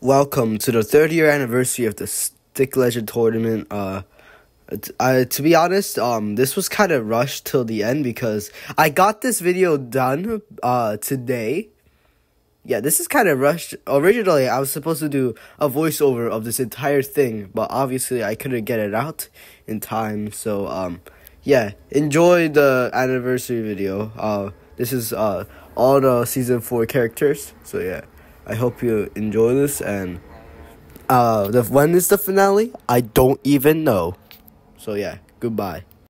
Welcome to the third year anniversary of the Stick Legend tournament. To be honest, this was kind of rushed till the end because I got this video done, today. Yeah, this is kind of rushed. Originally, I was supposed to do a voiceover of this entire thing, but obviously I couldn't get it out in time. So, yeah, enjoy the anniversary video. This is, all the season 4 characters. So, yeah. I hope you enjoy this, and when is the finale? I don't even know. So yeah, goodbye.